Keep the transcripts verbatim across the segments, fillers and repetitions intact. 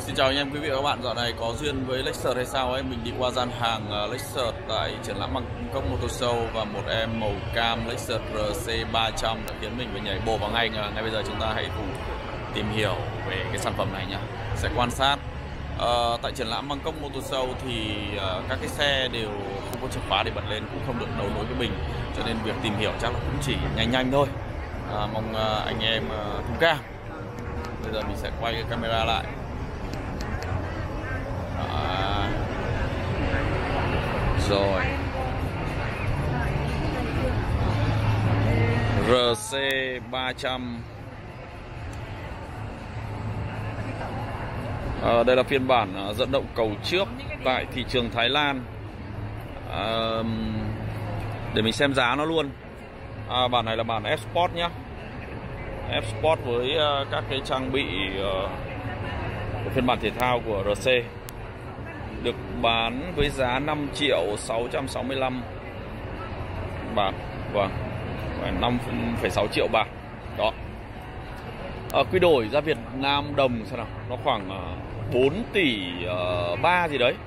Xin chào anh em quý vị và các bạn. Dạo này có duyên với Lexus hay sao ấy, mình đi qua gian hàng Lexus tại triển lãm Bangkok Motor Show và một em màu cam Lexus R C ba trăm đã khiến mình phải nhảy bổ vào ngay. Ngay bây giờ chúng ta hãy cùng tìm hiểu về cái sản phẩm này nhá. Sẽ quan sát à, tại triển lãm Bangkok Motor Show thì à, các cái xe đều không có chìa khóa để bật lên, cũng không được đấu nối với mình, cho nên việc tìm hiểu chắc là cũng chỉ nhanh nhanh thôi. À, mong à, anh em à, thông cảm. Bây giờ mình sẽ quay cái camera lại. À, rồi R C ba trăm à, đây là phiên bản dẫn động cầu trước tại thị trường Thái Lan. à, Để mình xem giá nó luôn. à, Bản này là bản F Sport nhá, F Sport với uh, các cái trang bị uh, của phiên bản thể thao của R C, được bán với giá năm triệu sáu trăm sáu mươi lăm bạc, vâng, năm phẩy sáu triệu bạc đó. À, quy đổi ra Việt Nam đồng sao nào, nó khoảng bốn tỷ ba gì đấy.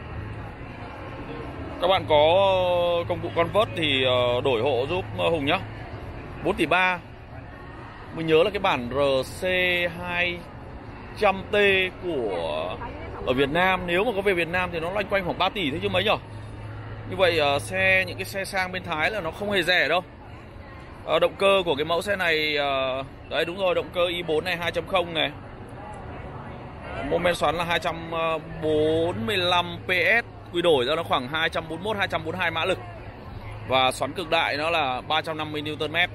Các bạn có công cụ convert thì đổi hộ giúp Hùng nhá. Bốn tỷ ba. Mình nhớ là cái bản R C hai trăm T của ở Việt Nam, nếu mà có về Việt Nam thì nó loanh quanh khoảng ba tỷ thôi chứ mấy nhở. Như vậy uh, xe những cái xe sang bên Thái là nó không hề rẻ đâu. uh, Động cơ của cái mẫu xe này uh, đấy, đúng rồi, động cơ i bốn này hai chấm không này, mô men xoắn là hai trăm bốn mươi lăm P S, quy đổi ra nó khoảng hai trăm bốn mươi mốt hai trăm bốn mươi hai mã lực, và xoắn cực đại nó là ba trăm năm mươi Newton mét.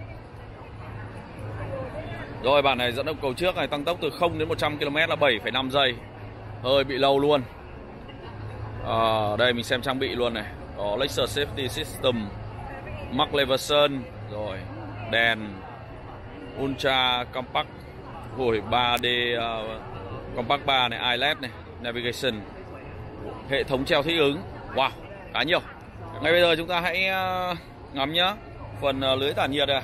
Rồi, bản này dẫn động cầu trước này, tăng tốc từ không đến một trăm ki lô mét là bảy phẩy năm giây. Hơi bị lâu luôn. à, Đây mình xem trang bị luôn này. Có Lexus Safety System, Mark Leverson, rồi đèn Ultra Compact, hồi ba D uh, Compact ba này, i L E D này, Navigation, hệ thống treo thích ứng. Wow, khá nhiều. Ngay bây giờ chúng ta hãy uh, ngắm nhá phần uh, lưới tản nhiệt này.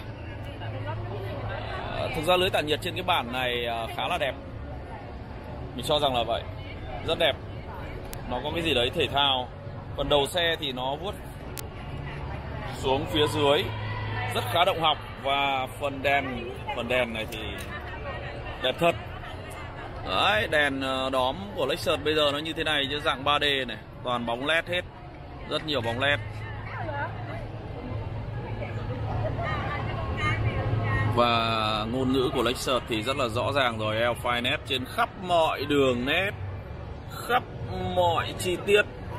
uh, Thực ra lưới tản nhiệt trên cái bản này uh, khá là đẹp. Mình cho rằng là vậy, rất đẹp. Nó có cái gì đấy thể thao. Phần đầu xe thì nó vuốt xuống phía dưới, rất khá động học. Và phần đèn, phần đèn này thì đẹp thật. Đấy, đèn đóm của Lexus bây giờ nó như thế này chứ, dạng ba D này, toàn bóng led hết, rất nhiều bóng led. Và ngôn ngữ của Lexus thì rất là rõ ràng rồi, Alpha nét trên khắp mọi đường nét, khắp mọi chi tiết.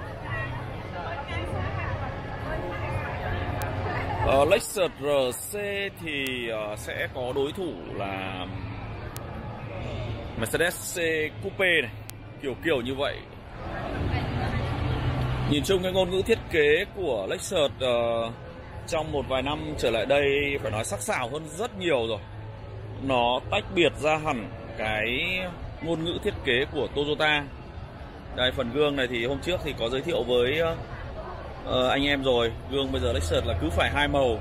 uh, Lexus R C thì uh, sẽ có đối thủ là Mercedes C Coupe này, kiểu kiểu như vậy. Nhìn chung cái ngôn ngữ thiết kế của Lexus uh, trong một vài năm trở lại đây phải nói sắc sảo hơn rất nhiều rồi. Nó tách biệt ra hẳn cái ngôn ngữ thiết kế của Toyota. Đây, phần gương này thì hôm trước thì có giới thiệu với uh, anh em rồi. Gương bây giờ Lexus là cứ phải hai màu,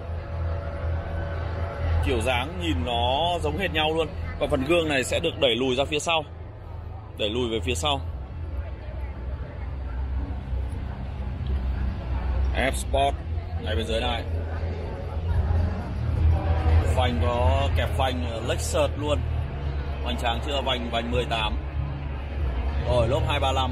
kiểu dáng nhìn nó giống hệt nhau luôn. Và phần gương này sẽ được đẩy lùi ra phía sau, đẩy lùi về phía sau. F Sport ngay bên dưới này, phanh có kẹp phanh Lexus luôn, hoành tráng chưa, vành vành mười tám. Rồi lốp hai ba lăm,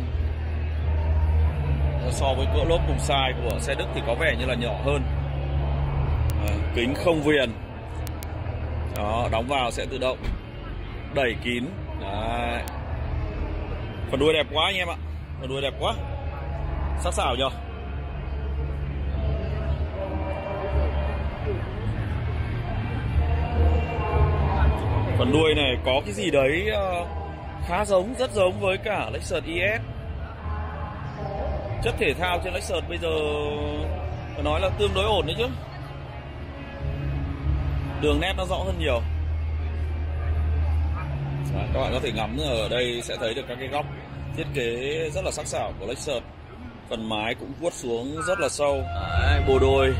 so với cỡ lốp cùng size của xe Đức thì có vẻ như là nhỏ hơn. à, Kính không viền đó, đóng vào sẽ tự động đẩy kín. Đấy. Phần đuôi đẹp quá anh em ạ, phần đuôi đẹp quá, sắc sảo nhờ. Phần đuôi này có cái gì đấy uh, khá giống, rất giống với cả Lexus i S. Chất thể thao trên Lexus bây giờ phải nói là tương đối ổn đấy chứ. Đường nét nó rõ hơn nhiều. Đấy, các bạn có thể ngắm ở đây sẽ thấy được các cái góc thiết kế rất là sắc sảo của Lexus. Phần mái cũng vuốt xuống rất là sâu. Đấy, bồ đôi.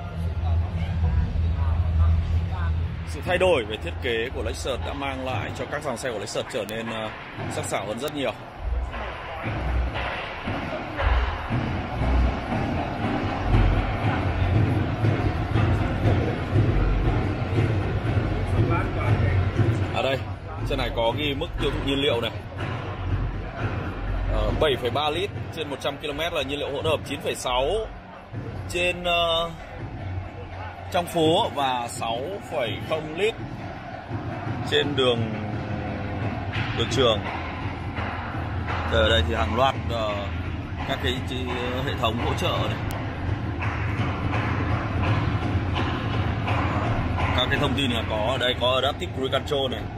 Sự thay đổi về thiết kế của Lexus đã mang lại cho các dòng xe của Lexus trở nên uh, sắc sảo hơn rất nhiều. Ở đây trên này có ghi mức tiêu thụ nhiên liệu này, uh, bảy phẩy ba lít trên một trăm ki lô mét là nhiên liệu hỗn hợp, chín phẩy sáu trên uh, trong phố và sáu phẩy không lít trên đường đường trường. Ở đây thì hàng loạt uh, các cái hệ thống hỗ trợ này, các cái thông tin là có ở đây, có Adaptive Cruise Control này,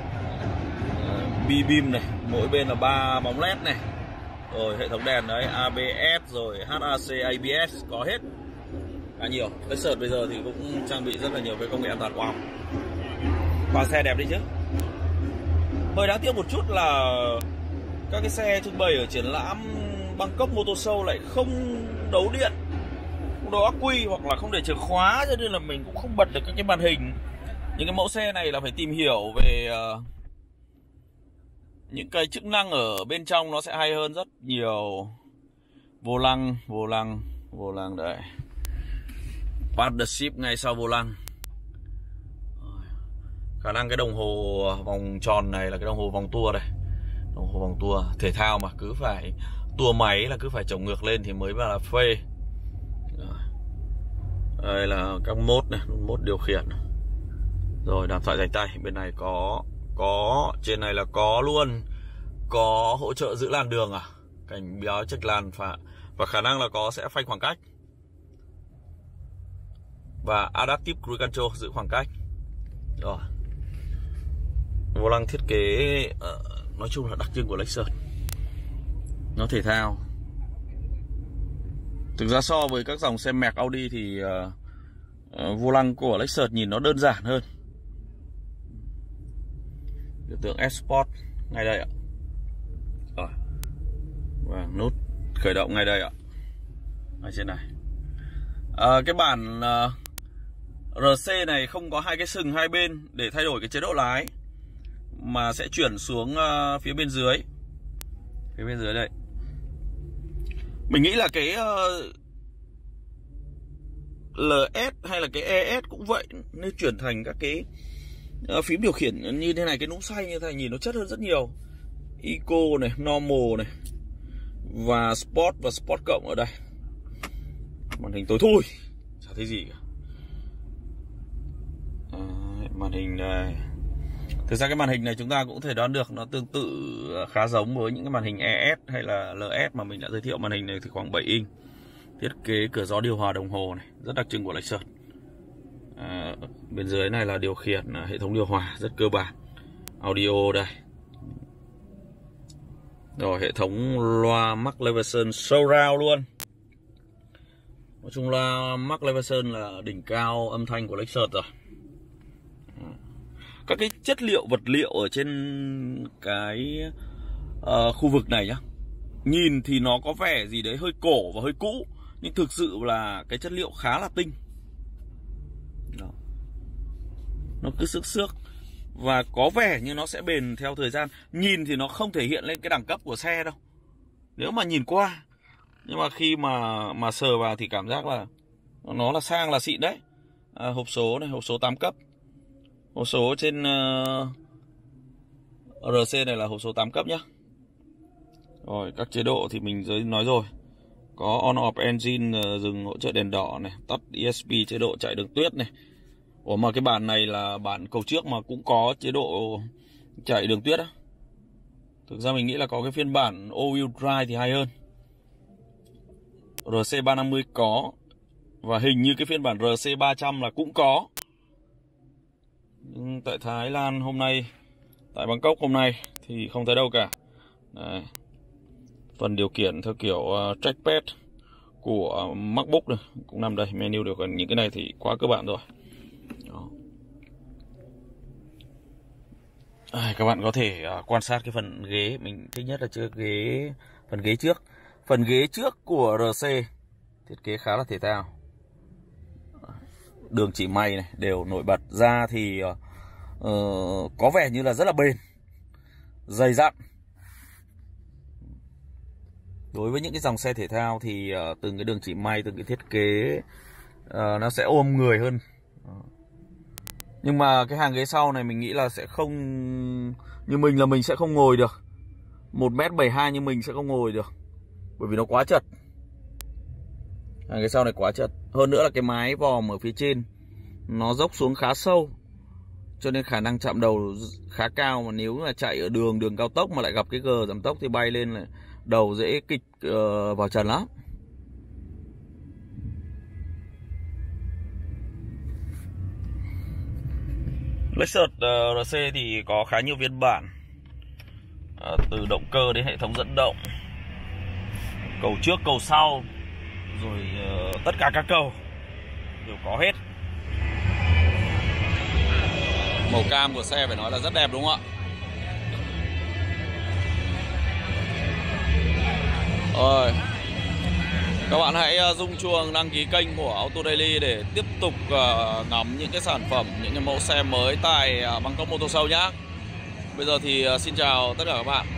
B-beam này, mỗi bên là ba bóng led này, rồi hệ thống đèn đấy, a bê ét rồi hát a xê, a bê ét có hết, khá nhiều. Lexus bây giờ thì cũng trang bị rất là nhiều cái công nghệ an toàn. Wow, và xe đẹp đấy chứ. Hơi đáng tiếc một chút là các cái xe trưng bày ở triển lãm Bangkok Motor Show lại không đấu điện, không đấu ắc quy hoặc là không để chìa khóa, cho nên là mình cũng không bật được các cái màn hình. Những cái mẫu xe này là phải tìm hiểu về uh, những cái chức năng ở bên trong, nó sẽ hay hơn rất nhiều. Vô lăng, vô lăng, vô lăng đây, partnership ngay sau vô lăng. Khả năng cái đồng hồ vòng tròn này là cái đồng hồ vòng tua đây, đồng hồ vòng tua thể thao mà cứ phải tua máy là cứ phải chồng ngược lên thì mới là phê. Đây là các mốt này, mốt điều khiển. Rồi đàm thoại rảnh tay, bên này có có trên này là có luôn, có hỗ trợ giữ làn đường à, cảnh báo chệch làn và và khả năng là có sẽ phanh khoảng cách, và Adaptive Cruise Control giữ khoảng cách. Rồi vô lăng thiết kế uh, nói chung là đặc trưng của Lexus, nó thể thao. Thực ra so với các dòng xe Merc Audi thì uh, uh, vô lăng của Lexus nhìn nó đơn giản hơn. Biểu tượng Sport ngay đây ạ. Rồi. Và nút khởi động ngay đây ạ. Ở trên này. À, cái bản uh, rờ xê này không có hai cái sừng hai bên để thay đổi cái chế độ lái, mà sẽ chuyển xuống uh, phía bên dưới. Phía bên dưới đây. Mình nghĩ là cái uh, lờ ét hay là cái e ét cũng vậy, nên chuyển thành các cái uh, phím điều khiển như thế này, cái núm xay như thế này nhìn nó chất hơn rất nhiều. Eco này, Normal này, và Sport và Sport cộng ở đây. Màn hình tối thui, chả thấy gì cả. À, màn hình đây. Thực ra cái màn hình này chúng ta cũng có thể đoán được nó tương tự khá giống với những cái màn hình e ét hay là lờ ét mà mình đã giới thiệu. Màn hình này thì khoảng bảy inch. Thiết kế cửa gió, điều hòa, đồng hồ này, rất đặc trưng của Lexus. À, bên dưới này là điều khiển hệ thống điều hòa rất cơ bản. Audio đây. Rồi hệ thống loa Mark Levinson surround luôn. Nói chung là Mark Levinson là đỉnh cao âm thanh của Lexus rồi. Các cái chất liệu, vật liệu ở trên cái uh, khu vực này nhá, nhìn thì nó có vẻ gì đấy hơi cổ và hơi cũ, nhưng thực sự là cái chất liệu khá là tinh. Đó. Nó cứ xước xước và có vẻ như nó sẽ bền theo thời gian. Nhìn thì nó không thể hiện lên cái đẳng cấp của xe đâu, nếu mà nhìn qua. Nhưng mà khi mà mà sờ vào thì cảm giác là nó là sang, là xịn đấy. À, hộp số này, hộp số tám cấp. Hộp số trên uh, rờ xê này là hộp số tám cấp nhá. Rồi các chế độ thì mình giới nói rồi. Có on off engine, uh, dừng hỗ trợ đèn đỏ này, tắt e ét pê, chế độ chạy đường tuyết này. Ủa mà cái bản này là bản cầu trước mà cũng có chế độ chạy đường tuyết á. Thực ra mình nghĩ là có cái phiên bản all-wheel drive thì hay hơn. rờ xê ba năm mươi có, và hình như cái phiên bản rờ xê ba trăm là cũng có. Nhưng tại Thái Lan hôm nay, tại Bangkok hôm nay thì không thấy đâu cả. Đây. Phần điều khiển theo kiểu uh, trackpad của uh, MacBook này cũng nằm đây. Menu điều khiển những cái này thì quá cơ bản rồi. Đó. À, các bạn có thể uh, quan sát cái phần ghế. Mình thích nhất là chưa ghế, phần ghế trước. Phần ghế trước của rờ xê thiết kế khá là thể thao. Đường chỉ may này đều nổi bật ra thì uh, uh, có vẻ như là rất là bền, dày dặn. Đối với những cái dòng xe thể thao thì uh, từng cái đường chỉ may, từng cái thiết kế uh, nó sẽ ôm người hơn. Nhưng mà cái hàng ghế sau này mình nghĩ là sẽ không, như mình là mình sẽ không ngồi được. một mét bảy mươi hai như mình sẽ không ngồi được, bởi vì nó quá chật. Hàng ghế sau này quá chật. Hơn nữa là cái mái vòm ở phía trên nó dốc xuống khá sâu, cho nên khả năng chạm đầu khá cao. Mà nếu là chạy ở đường đường cao tốc mà lại gặp cái gờ giảm tốc thì bay lên là đầu dễ kịch uh, vào trần lắm. Lexus uh, rờ xê thì có khá nhiều phiên bản, uh, từ động cơ đến hệ thống dẫn động, cầu trước cầu sau, rồi uh, tất cả các cầu đều có hết. Màu cam của xe phải nói là rất đẹp đúng không ạ? Rồi, các bạn hãy rung chuông đăng ký kênh của Autodaily để tiếp tục uh, ngắm những cái sản phẩm, những cái mẫu xe mới tại uh, Bangkok Motor Show nhá. Bây giờ thì uh, xin chào tất cả các bạn.